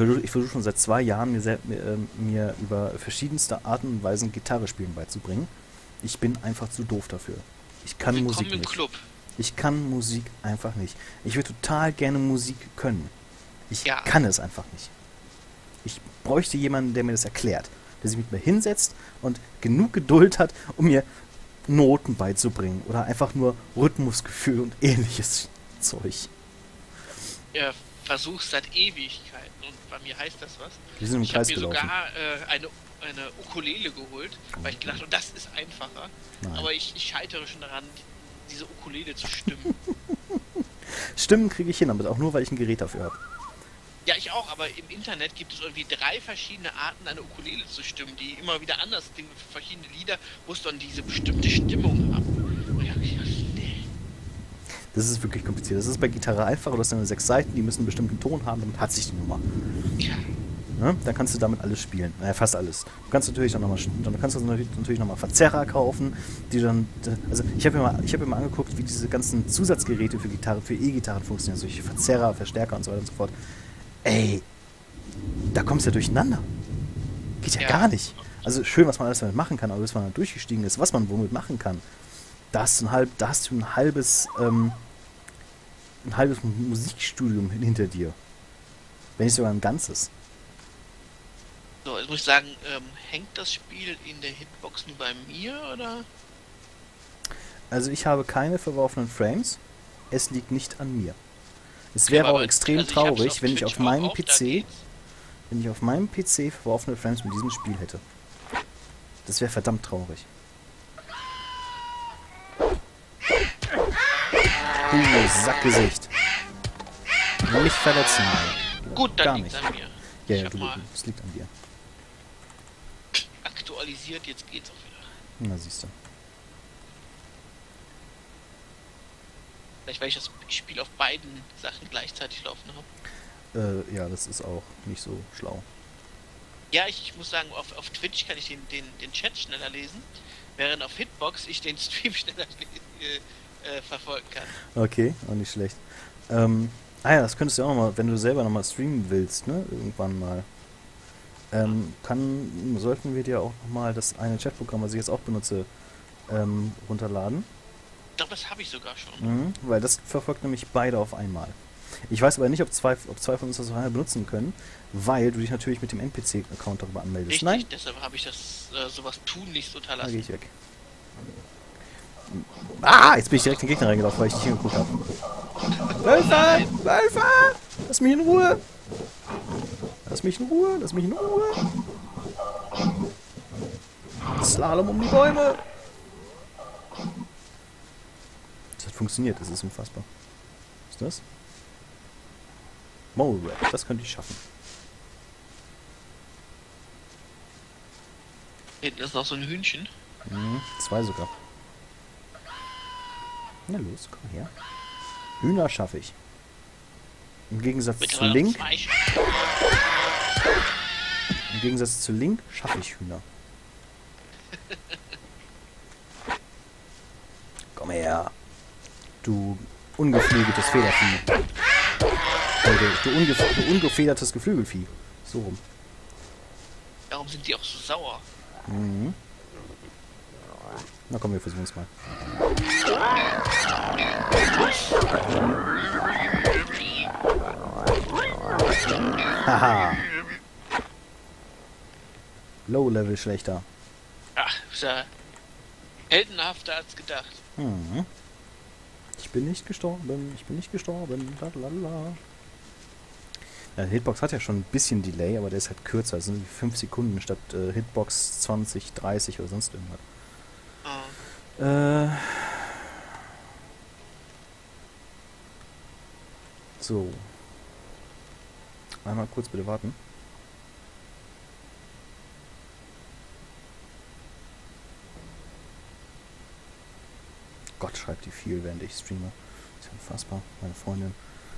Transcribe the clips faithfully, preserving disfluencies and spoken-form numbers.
versuche ich versuch schon seit zwei Jahren mir, mir, äh, mir über verschiedenste Arten und Weisen Gitarre spielen beizubringen. Ich bin einfach zu doof dafür. Ich kann Willkommen Musik im nicht. Club. Ich kann Musik einfach nicht. Ich würde total gerne Musik können. Ich Ja. kann es einfach nicht. Ich bräuchte jemanden, der mir das erklärt. Der sich mit mir hinsetzt und genug Geduld hat, um mir Noten beizubringen. Oder einfach nur Rhythmusgefühl und ähnliches Zeug. Ja, versuch's seit Ewigkeiten und bei mir heißt das was. Wir sind im Ich habe Kreis mir gelaufen. sogar äh, eine, eine Ukulele geholt, weil ich gedacht habe, das ist einfacher. Nein. Aber ich, ich scheitere schon daran, diese Ukulele zu stimmen. Stimmen kriege ich hin, aber auch nur, weil ich ein Gerät dafür habe. Ja, ich auch, aber im Internet gibt es irgendwie drei verschiedene Arten, eine Ukulele zu stimmen, die immer wieder anders klingen. Für verschiedene Lieder musst du dann diese bestimmte Stimmung haben. Und ja, nee. Das ist wirklich kompliziert. Das ist bei Gitarre einfach. Du hast dann sechs Seiten, die müssen einen bestimmten Ton haben, damit hat sich die Nummer. Ja. Ne? Dann kannst du damit alles spielen. Naja, fast alles. Du kannst natürlich dann nochmal dann kannst du natürlich noch mal Verzerrer kaufen, die dann. Also ich habe mir mal, ich habe mir mal angeguckt, wie diese ganzen Zusatzgeräte für Gitarre, für E-Gitarren funktionieren, solche Verzerrer, Verstärker und so weiter und so fort. Ey, da kommst du ja durcheinander. Geht ja, Ja. gar nicht. Also schön, was man alles damit machen kann, aber bis man dann durchgestiegen ist, was man womit machen kann. Da hast du ein, halb, da hast du ein halbes, ähm, ein halbes Musikstudium hinter dir. Wenn nicht sogar ein ganzes. So, jetzt muss ich sagen, ähm, hängt das Spiel in der Hitbox nur bei mir oder? Also ich habe keine verworfenen Frames. Es liegt nicht an mir. Es Okay, wäre auch aber- extrem also ich hab's traurig, auf wenn ich Twitch auf meinem auch, da P C, geht's. wenn ich auf meinem P C verworfene Frames mit diesem Spiel hätte. Das wäre verdammt traurig. Uh, Sackgesicht. Nicht verletzen, Mann. Gut, dann Gar liegt's nicht. an mir. Ja, ich ja, hab du, mal es liegt an dir. aktualisiert, jetzt geht's auch wieder. Na, siehst du. Vielleicht weil ich das Spiel auf beiden Sachen gleichzeitig laufen habe. Äh, ja, das ist auch nicht so schlau. Ja, ich, ich muss sagen, auf, auf Twitch kann ich den, den, den Chat schneller lesen, während auf Hitbox ich den Stream schneller äh, äh, verfolgen kann. Okay, auch nicht schlecht. Ähm, ah ja, das könntest du auch nochmal, wenn du selber nochmal streamen willst, ne? Irgendwann mal. Ähm, kann, sollten wir dir auch nochmal das eine Chatprogramm, was ich jetzt auch benutze, ähm, runterladen. Ich glaube, das habe ich sogar schon. Mhm, weil das verfolgt nämlich beide auf einmal. Ich weiß aber nicht, ob zwei, ob zwei von uns das auf einmal benutzen können, weil du dich natürlich mit dem N P C-Account darüber anmeldest. Richtig, Nein? deshalb habe ich das äh, sowas tun nicht so Da gehe unterlassen. ich weg. Ah, jetzt bin ich direkt in den Gegner reingelaufen, weil ich nicht hingeguckt habe. Wölfer! Wölfer! Lass mich in Ruhe! Lass mich in Ruhe! Lass mich in Ruhe! Slalom um die Bäume! Das hat funktioniert, das ist unfassbar. Was ist das? Mole Rap, das könnte ich schaffen. Hinten ist noch so ein Hühnchen. Mhm, zwei sogar. Na los, komm her. Hühner schaffe ich. Im Gegensatz Mit zu Link, zwei Sch- im Gegensatz zu Link schaffe ich Hühner. Komm her. Du ungeflügeltes Federvieh. Äh, Du, du, ungef du ungefedertes Geflügelvieh. So rum. Warum sind die auch so sauer? Mhm. Na komm, wir versuchen es mal. Haha. Low-Level schlechter. Ach, ist ja heldenhafter als gedacht. Mhm. Ich bin nicht gestorben, ich bin nicht gestorben. Lalalala. Ja, Hitbox hat ja schon ein bisschen Delay, aber der ist halt kürzer. Das sind fünf Sekunden statt äh, Hitbox zwanzig, dreißig oder sonst irgendwas. Ah. Äh. So. Einmal kurz bitte warten. Gott, schreibt die viel, während ich streame. Ist ja unfassbar, meine Freundin.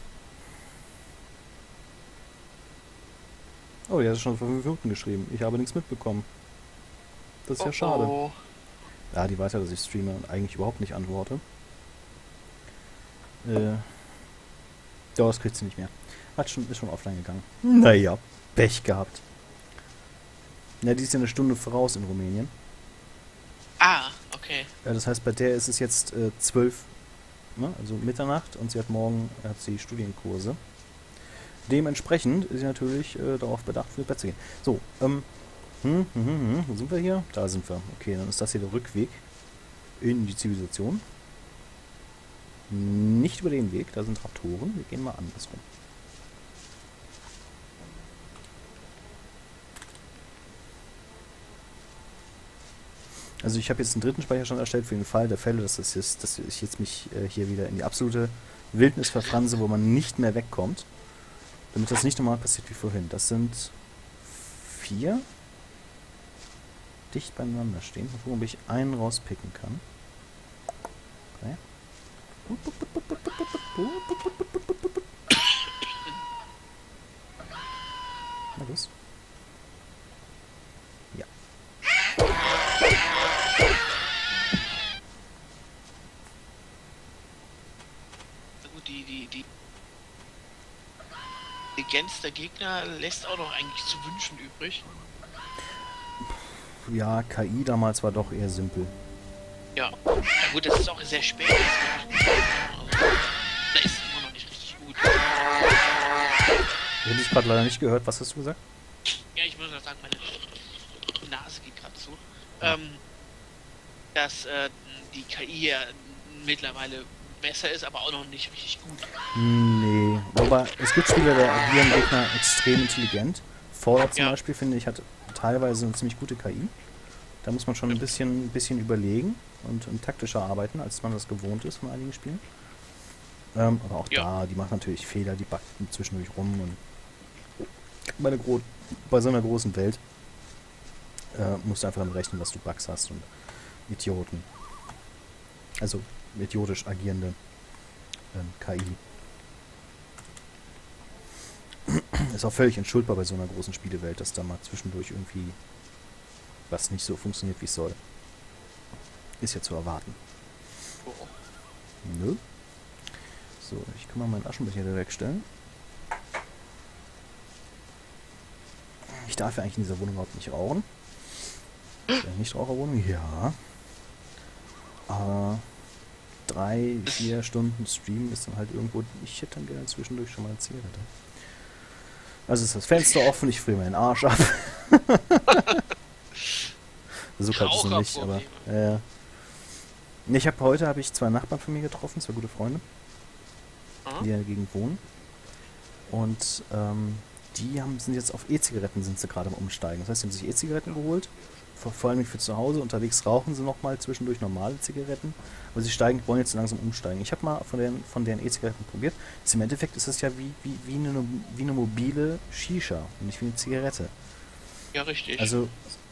Oh, die hat schon vor fünf Minuten geschrieben. Ich habe nichts mitbekommen. Das ist ja Oh, schade. oh. Ja, die weiß ja, dass ich streame und eigentlich überhaupt nicht antworte. Äh. Ja, das kriegt sie nicht mehr. hat schon, ist schon offline gegangen. Naja, Pech gehabt. Ja, die ist ja eine Stunde voraus in Rumänien. Ah, okay. Ja, das heißt, bei der ist es jetzt äh, zwölf, ne, also Mitternacht, und sie hat morgen hat sie Studienkurse. Dementsprechend ist sie natürlich äh, darauf bedacht, für Bett zu gehen. So, ähm, hm, hm, hm, hm, wo sind wir hier? Da sind wir. Okay, dann ist das hier der Rückweg in die Zivilisation. Nicht über den Weg, da sind Raptoren. Wir gehen mal andersrum. Also ich habe jetzt einen dritten Speicherstand erstellt für den Fall der Fälle, dass, das jetzt, dass ich jetzt mich äh, hier wieder in die absolute Wildnis verfranse, wo man nicht mehr wegkommt. Damit das nicht nochmal passiert wie vorhin. Das sind vier dicht beieinander stehen. Mal gucken, ob ich einen rauspicken kann. Okay. Na los. Ja. Gut, die, die, die Intelligenz der Gegner lässt auch noch eigentlich zu wünschen übrig. Ja, K I damals war doch eher simpel. Ja, na gut, das ist auch sehr spät. Also, da ist es immer noch nicht richtig gut. Ich hätte dich gerade leider nicht gehört. Was hast du gesagt? Ja, ich muss noch sagen, meine Nase geht gerade zu. Ähm, dass äh, die K I ja mittlerweile besser ist, aber auch noch nicht richtig gut. Nee, aber es gibt Spieler, da agieren Gegner extrem intelligent. Fallout zum Ja. Beispiel, finde ich, hat teilweise eine ziemlich gute K I. Da muss man schon ein bisschen, ein bisschen überlegen und, und taktischer arbeiten, als man das gewohnt ist von einigen Spielen. Ähm, aber auch Ja. da, die macht natürlich Fehler, die backt zwischendurch rum. Und bei, einer gro bei so einer großen Welt äh, musst du einfach damit rechnen, dass du Bugs hast und Idioten. Also idiotisch agierende ähm, K I. Ist auch völlig entschuldbar bei so einer großen Spielewelt, dass da mal zwischendurch irgendwie was nicht so funktioniert, wie es soll. Ist ja zu erwarten. Oh. Nö. So, ich kann mal meinen Aschenbecher wieder wegstellen. Ich darf ja eigentlich in dieser Wohnung überhaupt nicht rauchen. Ist ja nicht Raucherwohnung? Ja. Aber drei, vier Stunden Stream ist dann halt irgendwo. Ich hätte dann gerne zwischendurch schon mal eine Zigarette. Also ist das Fenster offen, ich friere meinen Arsch ab. So kalt ist es noch nicht, aber. Äh, nee, ich habe heute habe ich zwei Nachbarn von mir getroffen, zwei gute Freunde, Aha. die in der Gegend wohnen. Und ähm, die haben, sind jetzt auf E-Zigaretten, sind sie gerade am Umsteigen. Das heißt, sie haben sich E-Zigaretten geholt, vor, vor allem für zu Hause. Unterwegs rauchen sie nochmal zwischendurch normale Zigaretten, aber sie steigen, wollen jetzt langsam umsteigen. Ich habe mal von deren, von deren E-Zigaretten probiert. Das Im Endeffekt ist es ja wie, wie, wie, eine, wie eine mobile Shisha und nicht wie eine Zigarette. Ja, richtig. Also,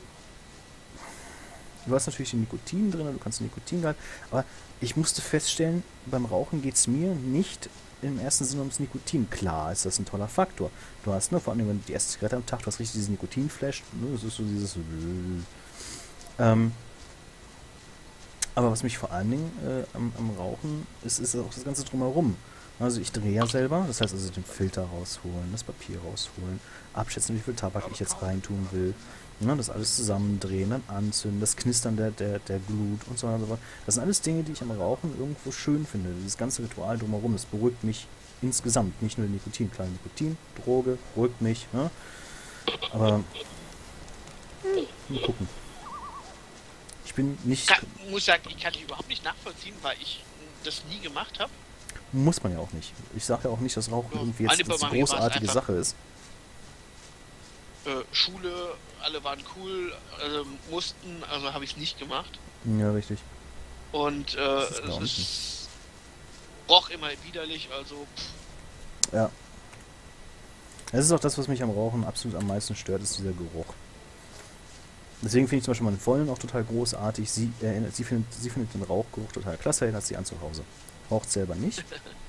du hast natürlich den Nikotin drin, du kannst den Nikotingehalt, aber ich musste feststellen, beim Rauchen geht es mir nicht im ersten Sinne ums Nikotin. Klar ist das ein toller Faktor. Du hast, ne, vor allem, wenn du die erste Zigarette am Tag, du hast richtig diesen Nikotinflash, ne, das ist so dieses ähm, aber was mich vor allen Dingen äh, am, am Rauchen ist, ist auch das Ganze drumherum. Also ich drehe ja selber, das heißt also den Filter rausholen, das Papier rausholen, abschätzen, wie viel Tabak ich jetzt reintun will, ne, das alles zusammendrehen, dann anzünden, das Knistern der, der, der Glut und so weiter und so fort. Das sind alles Dinge, die ich am Rauchen irgendwo schön finde. Dieses ganze Ritual drumherum, das beruhigt mich insgesamt, nicht nur Nikotin. Klar, Nikotin, Droge, beruhigt mich, ne? Aber hm, mal gucken. Ich bin nicht... Kann, muss sagen, ich kann dich überhaupt nicht nachvollziehen, weil ich das nie gemacht habe. Muss man ja auch nicht. Ich sage ja auch nicht, dass Rauchen Ja, irgendwie jetzt alle eine bei mir war's großartige einfach- Sache ist. Äh, Schule, alle waren cool, also mussten, also habe ich es nicht gemacht. Ja, richtig. Und äh, Das ist es gar nicht. ist roch immer widerlich, also pff, Ja. Das ist auch das, was mich am Rauchen absolut am meisten stört, ist dieser Geruch. Deswegen finde ich zum Beispiel meine Freundin auch total großartig. Sie, erinnert, sie, findet, sie findet den Rauchgeruch total klasse, erinnert sie an zu Hause. Raucht selber nicht.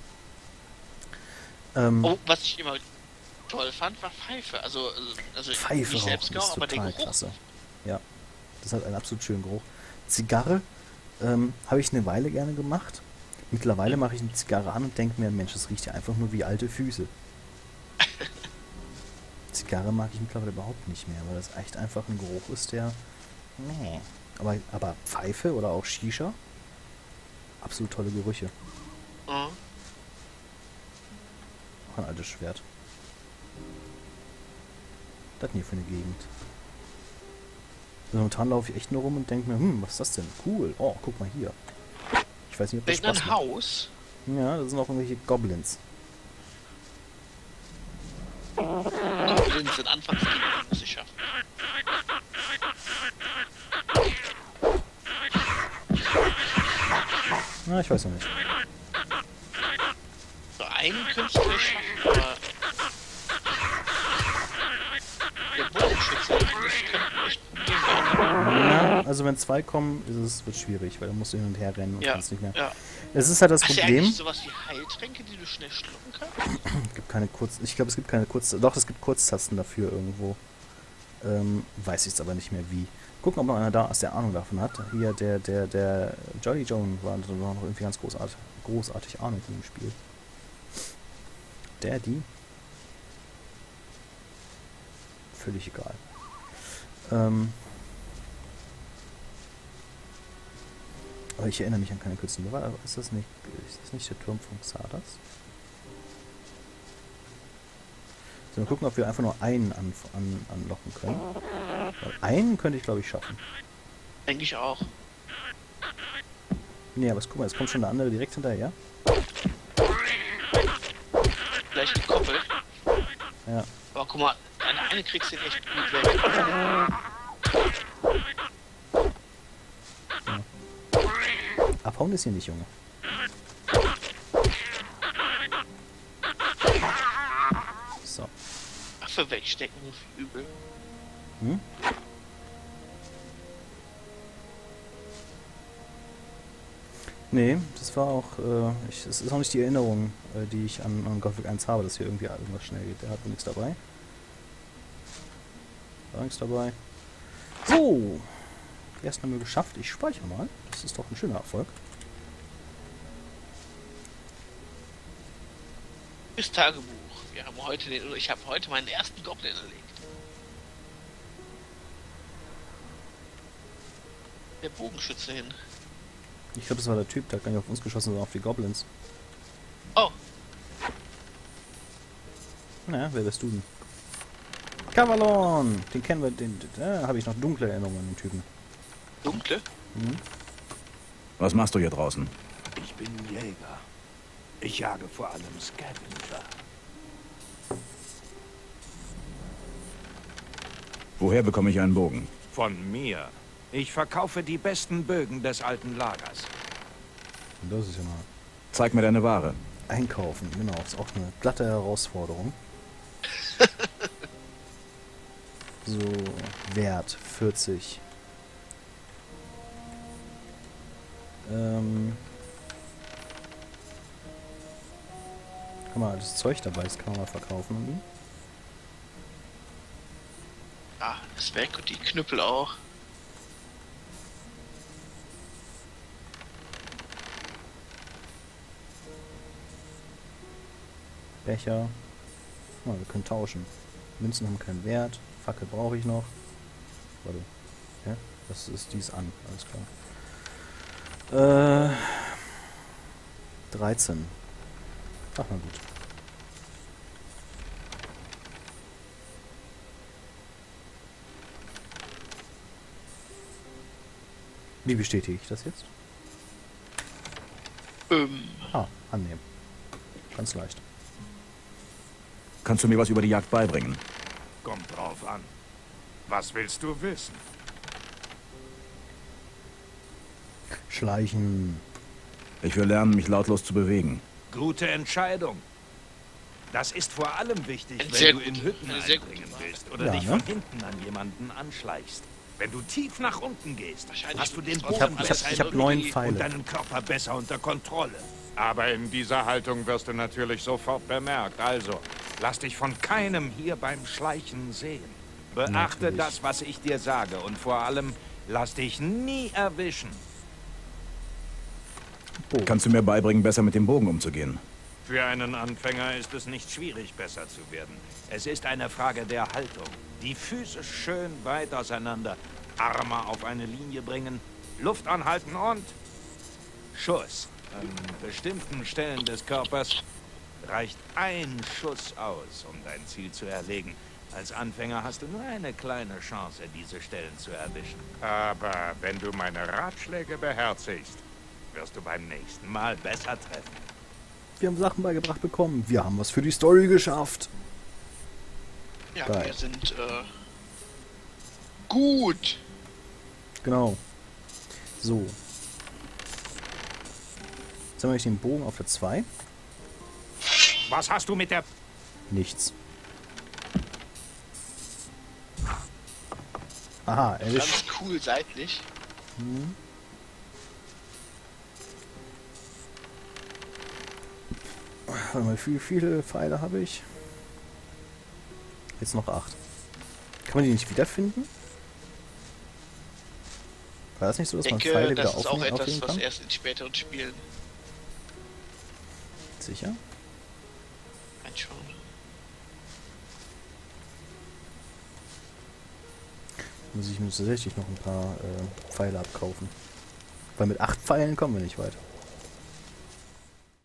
ähm, oh, was ich immer toll fand, war Pfeife. Also, also Pfeife nicht selbst rauchen geraucht, ist aber der total Geruch. klasse. Ja, das hat einen absolut schönen Geruch. Zigarre ähm, habe ich eine Weile gerne gemacht. Mittlerweile mache ich eine Zigarre an und denke mir, Mensch, das riecht ja einfach nur wie alte Füße. Zigarre mag ich mittlerweile überhaupt nicht mehr, weil das echt einfach ein Geruch ist, der... Nee. Aber, aber Pfeife oder auch Shisha? Absolut tolle Gerüche. Mhm. Auch ein altes Schwert. Was ist denn hier für eine Gegend? Also momentan laufe ich echt nur rum und denke mir, hm, was ist das denn? Cool. Oh, guck mal hier. Ich weiß nicht, ob das Vielleicht Spaß ein macht. Haus. Ja, das sind auch irgendwelche Goblins. Goblins sind Anfangsgegner, muss ich schaffen. Na, ich weiß noch nicht. So einen Künstler schaffen, aber der Bogenschütze, das könnte echt ein Problem werden. Ja, also wenn zwei kommen, ist es, wird schwierig, weil dann musst du hin und her rennen und Ja, kannst nicht mehr. ja. Es ist halt das Hast du Problem. eigentlich sowas wie Heiltränke, die du schnell schlucken kannst? Es gibt keine Kurz... Ich glaube, es gibt keine Kurz... Doch, es gibt Kurztasten dafür irgendwo. Ähm, weiß ich jetzt aber nicht mehr wie. Gucken, ob noch einer da ist, der Ahnung davon hat. Hier, der, der, der Jolly Joan war noch irgendwie ganz großartig, großartig Ahnung von dem Spiel. Der, die? Völlig egal. Ähm... Aber ich erinnere mich an keine Kürzen. Ist das nicht, ist das nicht der Turm von Xardas? So, mal gucken, ob wir einfach nur einen an, an, anlocken können. Weil einen könnte ich, glaube ich, schaffen. Denke ich auch. Nee, aber guck mal, es kommt schon der andere direkt hinterher. Gleich gekoppelt. Ja. Aber guck mal, eine, eine kriegst du den echt gut weg. Abhauen ist hier nicht, Junge. So. Waffe wegstecken, übel. Hm? Nee, das war auch, äh, ich, es ist auch nicht die Erinnerung, äh, die ich an, an Gothic eins habe, dass hier irgendwie irgendwas schnell geht. Der hat wohl nichts dabei. War nichts dabei. So. Die erste haben wir geschafft. Ich speichere mal. Das ist doch ein schöner Erfolg. Fürs Tagebuch. Wir haben heute den, ich habe heute meinen ersten Goblin erlegt. Der Bogenschütze hin. Ich glaube, das war der Typ, der hat gar nicht auf uns geschossen, sondern auf die Goblins. Oh. Na, wer bist du denn? Kavalon! Den kennen wir, den, da habe ich noch dunkle Erinnerungen an den Typen. Dunkle? Mhm. Was machst du hier draußen? Ich bin Jäger. Ich jage vor allem Scavenger. Woher bekomme ich einen Bogen? Von mir. Ich verkaufe die besten Bögen des alten Lagers. Das ist ja mal... Zeig mir deine Ware. Einkaufen, genau. Ist auch eine glatte Herausforderung. So, Wert vierzig. Ähm... Guck mal, das Zeug dabei, das kann man mal verkaufen. Irgendwie. Ah, das weg und die Knüppel auch. Becher. Oh, wir können tauschen. Münzen haben keinen Wert. Fackel brauche ich noch. Warte. Ja, das ist dies an. Alles klar. Äh. dreizehn. Ach, na gut. Wie bestätige ich das jetzt? Ähm. Ah, annehmen. Ganz leicht. Kannst du mir was über die Jagd beibringen? Kommt drauf an. Was willst du wissen? Schleichen. Ich will lernen, mich lautlos zu bewegen. Gute Entscheidung. Das ist vor allem wichtig, Eine wenn sehr du in gute- Hütten eine sehr gute eindringen Wahl. willst oder Ja, dich ne? von hinten an jemanden anschleichst. Wenn du tief nach unten gehst, Wahrscheinlich hast du den ich Boden hab- Ich habe alles ich hab, besser ich hab im neun Griff und Pfeile. deinen Körper besser unter Kontrolle. Aber in dieser Haltung wirst du natürlich sofort bemerkt. Also, Lass dich von keinem hier beim Schleichen sehen. Beachte Natürlich. das, was ich dir sage und vor allem, lass dich nie erwischen. Bogen. Kannst du mir beibringen, besser mit dem Bogen umzugehen? Für einen Anfänger ist es nicht schwierig, besser zu werden. Es ist eine Frage der Haltung. Die Füße schön weit auseinander, Arme auf eine Linie bringen, Luft anhalten und Schuss. An bestimmten Stellen des Körpers reicht ein Schuss aus, um dein Ziel zu erlegen. Als Anfänger hast du nur eine kleine Chance, diese Stellen zu erwischen. Aber wenn du meine Ratschläge beherzigst, wirst du beim nächsten Mal besser treffen. Wir haben Sachen beigebracht bekommen. Wir haben was für die Story geschafft. Ja, Geil. wir sind äh, gut. Genau. So. Jetzt haben wir den Bogen auf der zwei. Was hast du mit der... Nichts. Aha, erwischt. Ganz cool seitlich. Hm. Warte mal, wie viele Pfeile habe ich? Jetzt noch acht. Kann man die nicht wiederfinden? War das nicht so, dass Ich man denke, Pfeile wieder das ist auch aufnehmen, etwas, aufheben was kann? erst in späteren Spielen Sicher? reinschauen. Muss ich mir tatsächlich noch ein paar äh, Pfeile abkaufen. Weil mit acht Pfeilen kommen wir nicht weit.